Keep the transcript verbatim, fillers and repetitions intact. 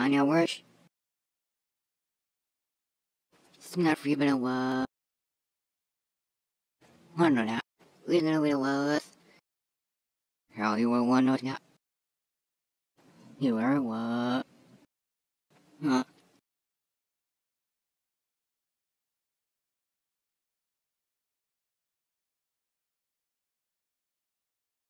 Tanya Wish. Snap free been a while. Wonder now. We know we was. How you were one of ya. You were what? Huh?